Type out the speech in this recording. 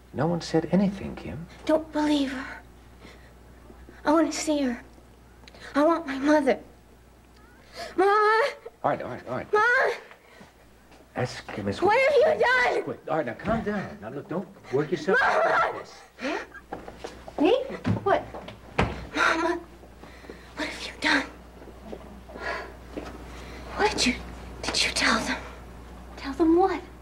No one said anything, Kim. Don't believe her. I want to see her. I want my mother. Ma! All right. Ma! That's Kim. What have you done? Quick. All right, now calm down. Now look, don't work yourself Mama! out like this. Yeah? Me? What? Mama, what have you done? Did you tell them? Tell them what?